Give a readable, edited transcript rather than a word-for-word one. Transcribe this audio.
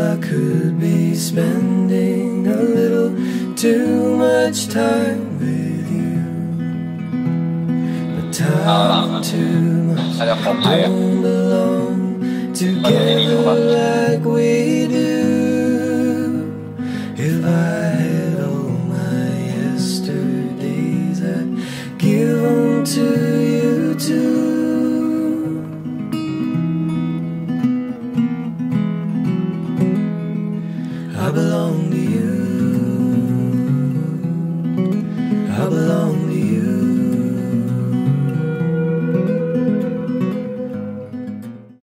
I could be spending a little too much time with you, but time too much don't belong together like we do. If I had all my yesterdays, I'd give them to you too. I belong to you.